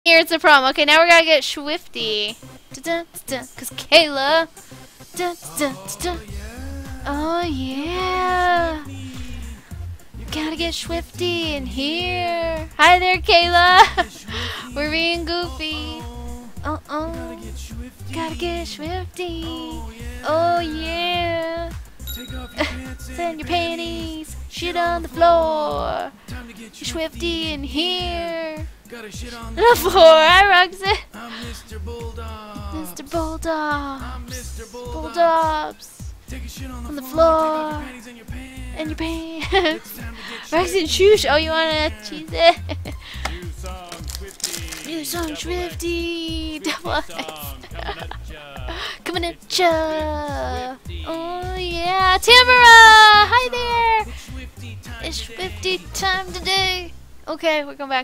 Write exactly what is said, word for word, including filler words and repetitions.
Here's the problem. Okay, now we gotta get Schwifty. Cause Kayla. Oh yeah. Gotta get Schwifty in here. Hi there, Kayla. We're being goofy. Uh oh. Gotta get Schwifty. Oh yeah. Send your panties. Shit on the floor. Schwifty in here. The floor. Hi, Roxanne. Mister Bulldog. Mister Bulldog. Mister Bulldogs. On the floor. And your pants. Roxanne, shoosh. Oh, you wanna cheese it? New song, Schwifty. Double X. Coming at ya. Oh yeah, Tamara. Hi there. It's Schwifty time today. Okay, we're going back.